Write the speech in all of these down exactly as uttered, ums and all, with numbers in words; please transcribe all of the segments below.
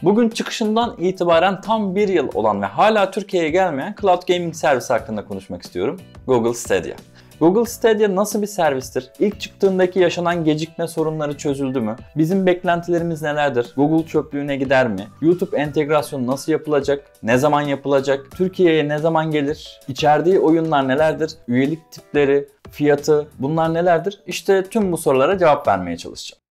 Bugün çıkışından itibaren tam bir yıl olan ve hala Türkiye'ye gelmeyen cloud gaming servisi hakkında konuşmak istiyorum. Google Stadia. Google Stadia nasıl bir servistir? İlk çıktığındaki yaşanan gecikme sorunları çözüldü mü? Bizim beklentilerimiz nelerdir? Google çöplüğüne gider mi? YouTube entegrasyonu nasıl yapılacak? Ne zaman yapılacak? Türkiye'ye ne zaman gelir? İçerdiği oyunlar nelerdir? Üyelik tipleri, fiyatı, bunlar nelerdir? İşte tüm bu sorulara cevap vermeye çalışacağım.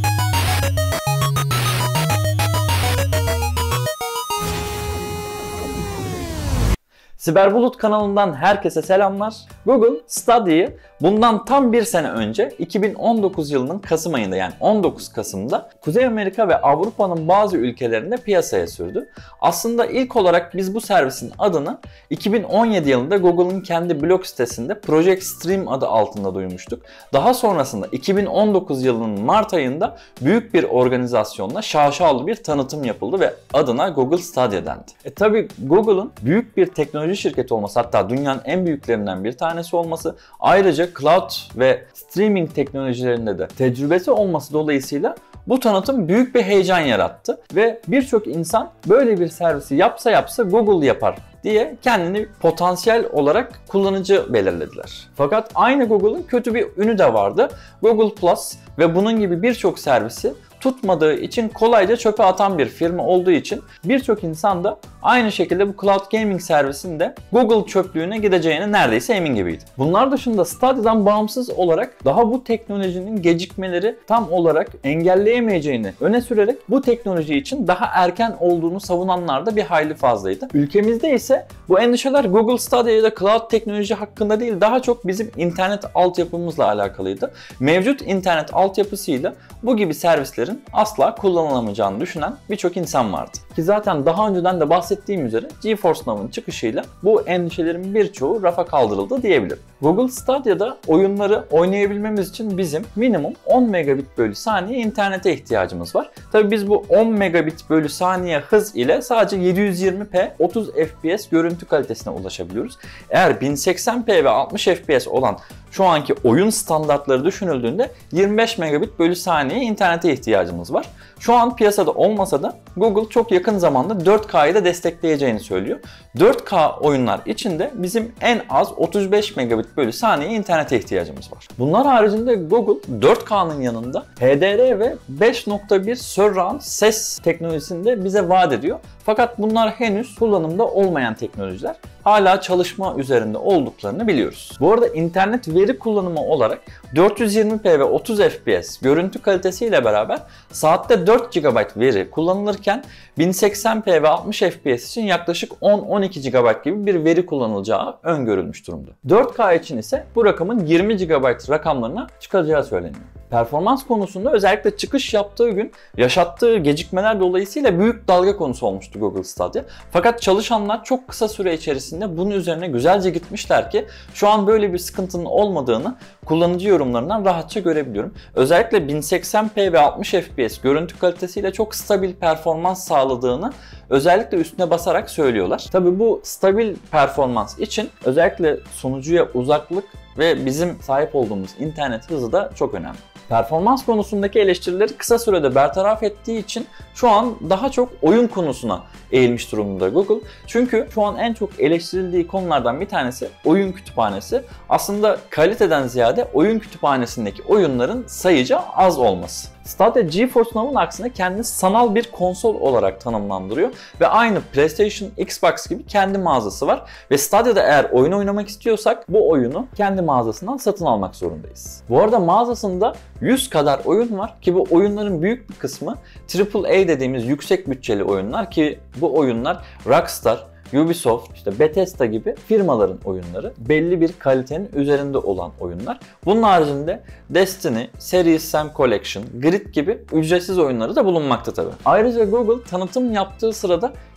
Siberbulut kanalından herkese selamlar. Google Stadia'yı bundan tam bir sene önce iki bin on dokuz yılının Kasım ayında, yani on dokuz Kasım'da Kuzey Amerika ve Avrupa'nın bazı ülkelerinde piyasaya sürdü. Aslında ilk olarak biz bu servisin adını iki bin on yedi yılında Google'ın kendi blog sitesinde Project Stream adı altında duymuştuk. Daha sonrasında iki bin on dokuz yılının Mart ayında büyük bir organizasyonla şaşalı bir tanıtım yapıldı ve adına Google Stadia dendi. E tabi Google'ın büyük bir teknoloji şirketi olması, hatta dünyanın en büyüklerinden bir tanesi olması, ayrıca cloud ve streaming teknolojilerinde de tecrübesi olması dolayısıyla bu tanıtım büyük bir heyecan yarattı ve birçok insan böyle bir servisi yapsa yapsa Google yapar diye kendini potansiyel olarak kullanıcı belirlediler. Fakat aynı Google'ın kötü bir ünü de vardı. Google Plus ve bunun gibi birçok servisi tutmadığı için kolayca çöpe atan bir firma olduğu için birçok insan da aynı şekilde bu cloud gaming servisinin de Google çöplüğüne gideceğine neredeyse emin gibiydi. Bunlar dışında Stadia'dan bağımsız olarak daha bu teknolojinin gecikmeleri tam olarak engelleyemeyeceğini öne sürerek bu teknoloji için daha erken olduğunu savunanlar da bir hayli fazlaydı. Ülkemizde ise bu endişeler Google Stadia ya da cloud teknoloji hakkında değil, daha çok bizim internet altyapımızla alakalıydı. Mevcut internet altyapısıyla bu gibi servislerin asla kullanılamayacağını düşünen birçok insan vardı. Ki zaten daha önceden de bahsettiğim üzere GeForce Now'ın çıkışıyla bu endişelerin birçoğu rafa kaldırıldı diyebilirim. Google Stadia'da oyunları oynayabilmemiz için bizim minimum on megabit bölü saniye internete ihtiyacımız var. Tabi biz bu on megabit bölü saniye hız ile sadece yedi yüz yirmi p otuz F P S görüntü kalitesine ulaşabiliyoruz. Eğer bin seksen p ve altmış F P S olan şu anki oyun standartları düşünüldüğünde yirmi beş megabit bölü saniye internete ihtiyacımız var. Şu an piyasada olmasa da Google çok yakın zamanda dört K'yı da destekleyeceğini söylüyor. dört K oyunlar için de bizim en az otuz beş megabit bölü saniye internete ihtiyacımız var. Bunlar haricinde Google dört K'nın yanında H D R ve beş nokta bir surround ses teknolojisini de bize vaat ediyor. Fakat bunlar henüz kullanımda olmayan teknolojiler. Hala çalışma üzerinde olduklarını biliyoruz. Bu arada internet veri kullanımı olarak dört yüz yirmi p ve otuz F P S görüntü kalitesiyle beraber saatte dört gigabayt veri kullanılırken bin seksen p ve altmış F P S için yaklaşık on on iki gigabayt gibi bir veri kullanılacağı öngörülmüş durumda. dört K için ise bu rakamın yirmi gigabayt rakamlarına çıkacağı söyleniyor. Performans konusunda özellikle çıkış yaptığı gün yaşattığı gecikmeler dolayısıyla büyük dalga konusu olmuştu Google Stadia. Fakat çalışanlar çok kısa süre içerisinde bunun üzerine güzelce gitmişler ki şu an böyle bir sıkıntının olmadığını kullanıcı yorumlarından rahatça görebiliyorum. Özellikle bin seksen p ve altmış F P S görüntü kalitesiyle çok stabil performans sağladığını özellikle üstüne basarak söylüyorlar. Tabii bu stabil performans için özellikle sunucuya uzaklık ve bizim sahip olduğumuz internet hızı da çok önemli. Performans konusundaki eleştirileri kısa sürede bertaraf ettiği için şu an daha çok oyun konusuna eğilmiş durumda Google. Çünkü şu an en çok eleştirildiği konulardan bir tanesi oyun kütüphanesi. Aslında kaliteden ziyade oyun kütüphanesindeki oyunların sayıca az olması. Stadia GeForce Now'ın aksine kendini sanal bir konsol olarak tanımlandırıyor ve aynı PlayStation, Xbox gibi kendi mağazası var ve Stadia'da eğer oyun oynamak istiyorsak bu oyunu kendi mağazasından satın almak zorundayız. Bu arada mağazasında yüz kadar oyun var ki bu oyunların büyük bir kısmı Triple A dediğimiz yüksek bütçeli oyunlar ki bu oyunlar Rockstar, Ubisoft, işte Bethesda gibi firmaların oyunları, belli bir kalitenin üzerinde olan oyunlar. Bunun haricinde Destiny, Serious Sam Collection, Grid gibi ücretsiz oyunları da bulunmakta tabii. Ayrıca Google tanıtım yaptığı sırada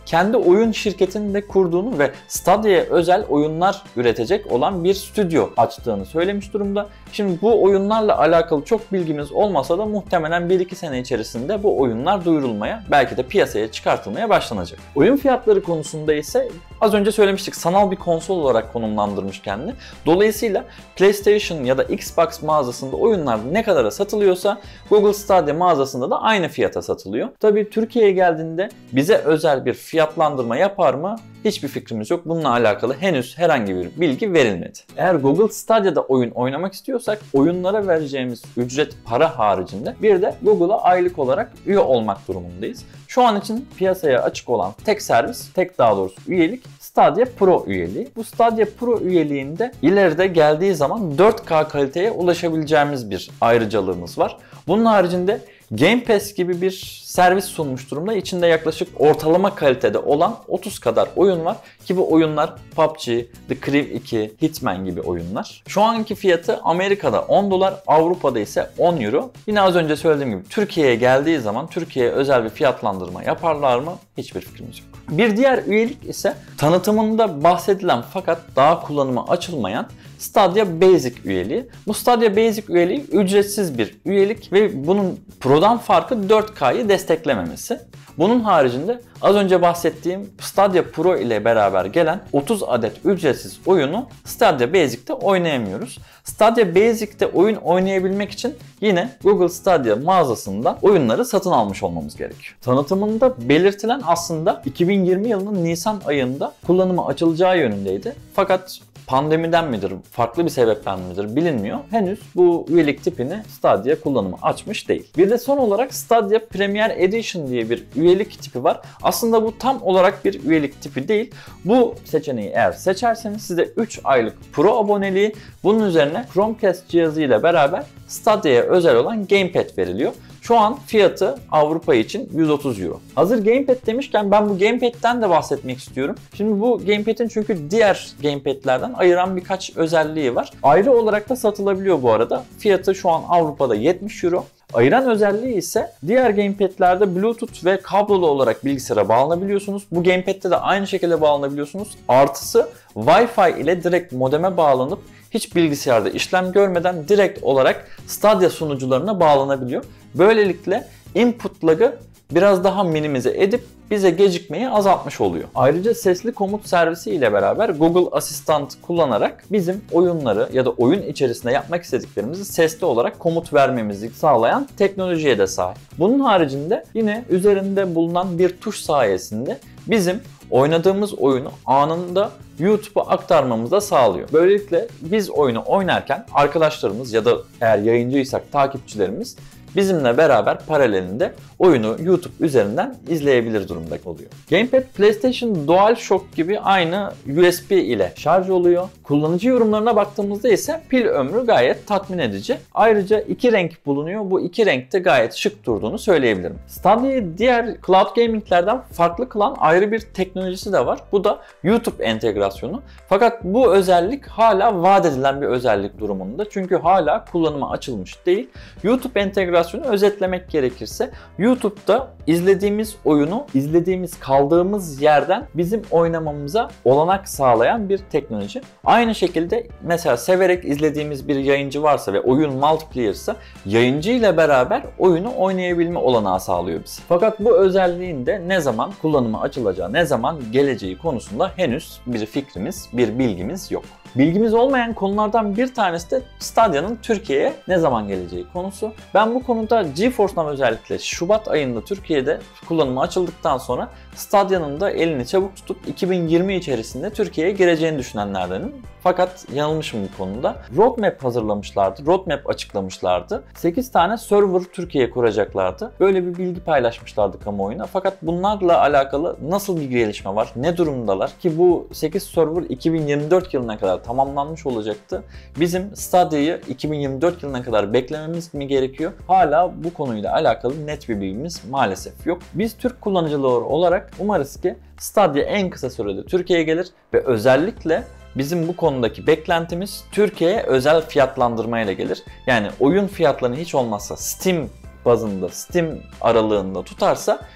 kendi oyun şirketini de kurduğunu ve Stadia'ya özel oyunlar üretecek olan bir stüdyo açtığını söylemiş durumda. Şimdi bu oyunlarla alakalı çok bilgimiz olmasa da muhtemelen bir iki sene içerisinde bu oyunlar duyurulmaya, belki de piyasaya çıkartılmaya başlanacak. Oyun fiyatları konusunda ise az önce söylemiştik, sanal bir konsol olarak konumlandırmış kendini. Dolayısıyla PlayStation ya da Xbox mağazasında oyunlar ne kadara satılıyorsa Google Stadia mağazasında da aynı fiyata satılıyor. Tabii Türkiye'ye geldiğinde bize özel bir fiyatlandırma yapar mı? Hiçbir fikrimiz yok. Bununla alakalı henüz herhangi bir bilgi verilmedi. Eğer Google Stadia'da oyun oynamak istiyorsak oyunlara vereceğimiz ücret para haricinde bir de Google'a aylık olarak üye olmak durumundayız. Şu an için piyasaya açık olan tek servis, tek daha doğrusu üyelik Stadia Pro üyeliği. Bu Stadia Pro üyeliğinde ileride geldiği zaman dört K kaliteye ulaşabileceğimiz bir ayrıcalığımız var. Bunun haricinde Game Pass gibi bir servis sunmuş durumda. İçinde yaklaşık ortalama kalitede olan otuz kadar oyun var. Ki bu oyunlar P U B G, The Crew iki, Hitman gibi oyunlar. Şu anki fiyatı Amerika'da on dolar, Avrupa'da ise on euro. Yine az önce söylediğim gibi Türkiye'ye geldiği zaman Türkiye'ye özel bir fiyatlandırma yaparlar mı? Hiçbir fikrimiz yok. Bir diğer üyelik ise tanıtımında bahsedilen fakat daha kullanıma açılmayan Stadia Basic üyeliği. Bu Stadia Basic üyeliği ücretsiz bir üyelik ve bunun Pro'dan farkı dört K'yı desteklememesi. Bunun haricinde az önce bahsettiğim Stadia Pro ile beraber gelen otuz adet ücretsiz oyunu Stadia Basic'te oynayamıyoruz. Stadia Basic'te oyun oynayabilmek için yine Google Stadia mağazasından oyunları satın almış olmamız gerekiyor. Tanıtımında belirtilen aslında iki bin yirmi yılının Nisan ayında kullanıma açılacağı yönündeydi. Fakat pandemiden midir, farklı bir sebepten midir bilinmiyor. Henüz bu üyelik tipini Stadia kullanıma açmış değil. Bir de son olarak Stadia Premier Edition diye bir üyelik tipi var. Aslında bu tam olarak bir üyelik tipi değil. Bu seçeneği eğer seçerseniz size üç aylık Pro aboneliği, bunun üzerine Chromecast cihazı ile beraber Stadia'ya özel olan Gamepad veriliyor. Şu an fiyatı Avrupa için yüz otuz euro. Hazır Gamepad demişken ben bu Gamepad'den de bahsetmek istiyorum. Şimdi bu Gamepad'in çünkü diğer Gamepad'lerden ayıran birkaç özelliği var. Ayrı olarak da satılabiliyor bu arada. Fiyatı şu an Avrupa'da yetmiş euro. Ayıran özelliği ise diğer Gamepad'lerde Bluetooth ve kablolu olarak bilgisayara bağlanabiliyorsunuz. Bu Gamepad'de de aynı şekilde bağlanabiliyorsunuz. Artısı Wi-Fi ile direkt modeme bağlanıp hiç bilgisayarda işlem görmeden direkt olarak Stadia sunucularına bağlanabiliyor. Böylelikle input lag'ı biraz daha minimize edip bize gecikmeyi azaltmış oluyor. Ayrıca sesli komut servisi ile beraber Google Assistant kullanarak bizim oyunları ya da oyun içerisinde yapmak istediklerimizi sesli olarak komut vermemizi sağlayan teknolojiye de sahip. Bunun haricinde yine üzerinde bulunan bir tuş sayesinde bizim oynadığımız oyunu anında YouTube'a aktarmamızı da sağlıyor. Böylelikle biz oyunu oynarken arkadaşlarımız ya da eğer yayıncıysak takipçilerimiz bizimle beraber paralelinde oyunu YouTube üzerinden izleyebilir durumda oluyor. Gamepad PlayStation DualShock gibi aynı U S B ile şarj oluyor. Kullanıcı yorumlarına baktığımızda ise pil ömrü gayet tatmin edici. Ayrıca iki renk bulunuyor. Bu iki renkte gayet şık durduğunu söyleyebilirim. Stadia'yı diğer cloud gaming'lerden farklı kılan ayrı bir teknolojisi de var. Bu da YouTube entegrasyonu. Fakat bu özellik hala vaat edilen bir özellik durumunda. Çünkü hala kullanıma açılmış değil. YouTube entegrasyonu özetlemek gerekirse YouTube'da izlediğimiz oyunu izlediğimiz kaldığımız yerden bizim oynamamıza olanak sağlayan bir teknoloji. Aynı şekilde mesela severek izlediğimiz bir yayıncı varsa ve oyun multiplayer ise yayıncı ile beraber oyunu oynayabilme olanağı sağlıyor bize. Fakat bu özelliğin de ne zaman kullanıma açılacağı, ne zaman geleceği konusunda henüz bir fikrimiz, bir bilgimiz yok. Bilgimiz olmayan konulardan bir tanesi de Stadia'nın Türkiye'ye ne zaman geleceği konusu. Ben bu konuda GeForce Now özellikle Şubat ayında Türkiye'de kullanıma açıldıktan sonra Stadia'nın da elini çabuk tutup iki bin yirmi içerisinde Türkiye'ye gireceğini düşünenlerdenim. Fakat yanılmışım bu konuda. Roadmap hazırlamışlardı, roadmap açıklamışlardı. sekiz tane server Türkiye'ye kuracaklardı. Böyle bir bilgi paylaşmışlardı kamuoyuna. Fakat bunlarla alakalı nasıl bir gelişme var, ne durumdalar ki bu sekiz server iki bin yirmi dört yılına kadar tamamlanmış olacaktı. Bizim Stadia'yı iki bin yirmi dört yılına kadar beklememiz mi gerekiyor? Hala bu konuyla alakalı net bir bilgimiz maalesef yok. Biz Türk kullanıcıları olarak umarız ki Stadia en kısa sürede Türkiye'ye gelir ve özellikle bizim bu konudaki beklentimiz Türkiye'ye özel fiyatlandırmayla gelir. Yani oyun fiyatlarını hiç olmazsa Steam bazında, Steam aralığında tutarsa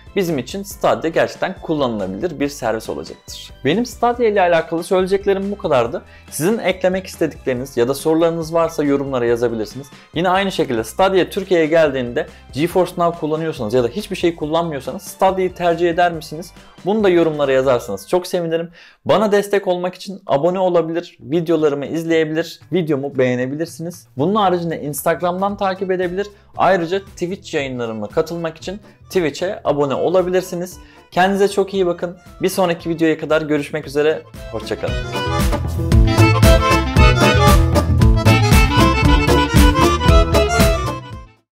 bizim için Stadia gerçekten kullanılabilir bir servis olacaktır. Benim Stadia ile alakalı söyleyeceklerim bu kadardı. Sizin eklemek istedikleriniz ya da sorularınız varsa yorumlara yazabilirsiniz. Yine aynı şekilde Stadia Türkiye'ye geldiğinde GeForce Now kullanıyorsanız ya da hiçbir şey kullanmıyorsanız Stadia'yı tercih eder misiniz? Bunu da yorumlara yazarsanız çok sevinirim. Bana destek olmak için abone olabilir, videolarımı izleyebilir, videomu beğenebilirsiniz. Bunun haricinde Instagram'dan takip edebilir. Ayrıca Twitch yayınlarıma katılmak için Twitch'e abone olabilirsiniz. Kendinize çok iyi bakın. Bir sonraki videoya kadar görüşmek üzere. Hoşça kalın.